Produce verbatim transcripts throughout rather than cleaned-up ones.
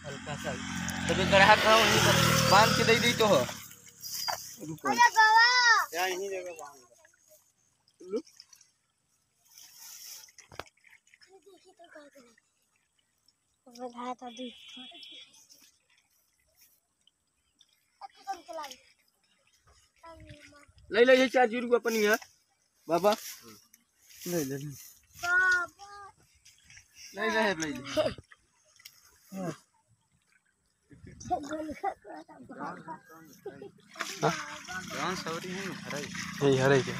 हल्का सा तभी गढ़ा का वहीं पर बांध के दे दी तो हो। अरे बाबा क्या यही जगह बांध लो। देखी तो का करे बधाया तो दी ले ले ये चार जीरो को अपन है बाबा ले ले बाबा ले ले ले ले जान सवरी है हरे यही हरे क्या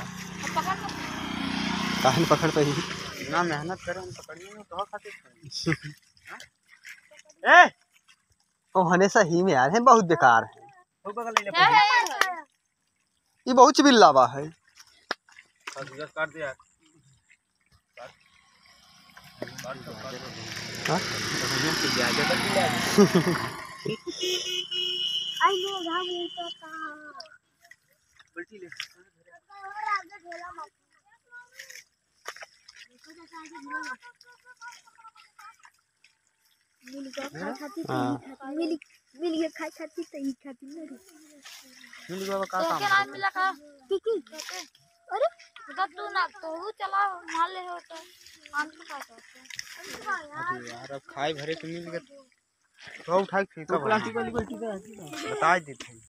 काहन पकड़ पे ही ना मेहनत करें पकड़ने में तो खातिर ए ओ हमेशा ही में यार है बहुत बेकार है। हो बगल ले ले ये बहुत चिल्लावा है। काट दे यार काट काट हां आई नो घाम उठता था पलटी ले और आगे ढेला मत देखो तो आगे ढेला मत मिल गया खाई खाती तो ही खाती मिल मिल गया खाई खाती तो ही खाती नहीं मिल गया का काम क्या नाम मिला का ठीक है अरे तो तू ना तो वो चला मान ले हो तो मान तो का यार अब खाई भरे तो मिल गया तो उठा के फेंका प्लास्टिक वाली पलटी बता देते